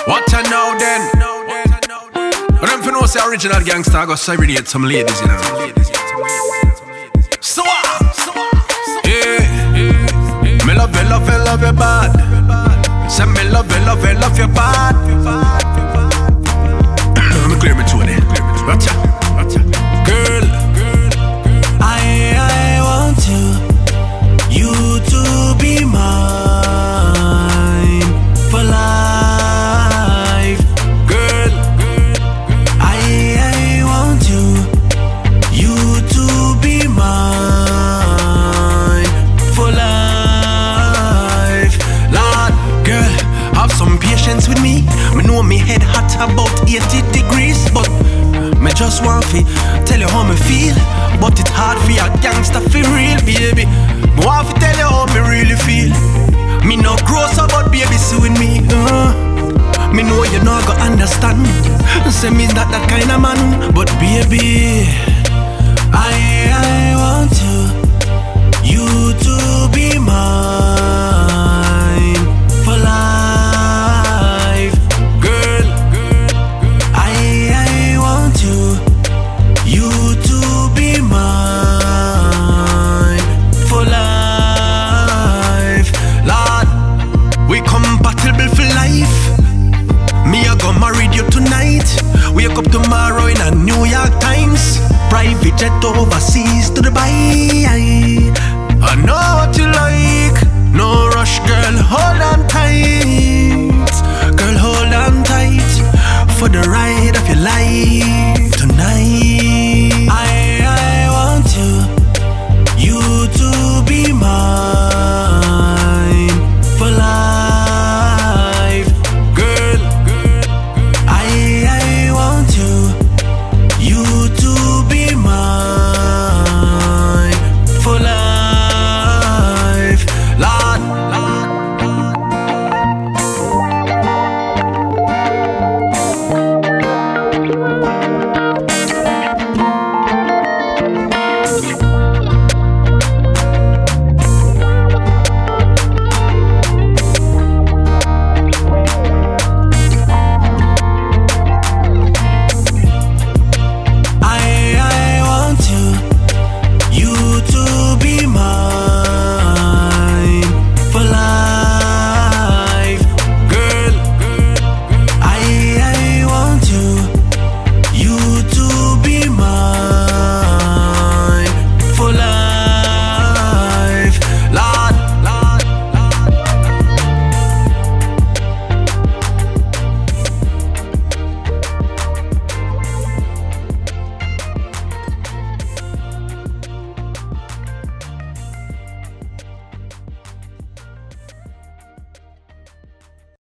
What you know then? But them for no say original gangster go serenade some ladies, you know. So yeah, me love you bad. Say me love you bad. Let me clear me to it. Watcha, girl. I want you to be mine for life, girl. I want you to be mine for life, Lord, girl. Have some patience with me. Me know me head hot about 80 degrees, but me just want to tell you how me feel. But it's hard for a gangster for real, baby. Me want to tell you how me really feel. Me no gross about baby suing me. Me know you not gonna understand. Say me not that kind of man, but baby, I want you to be mine.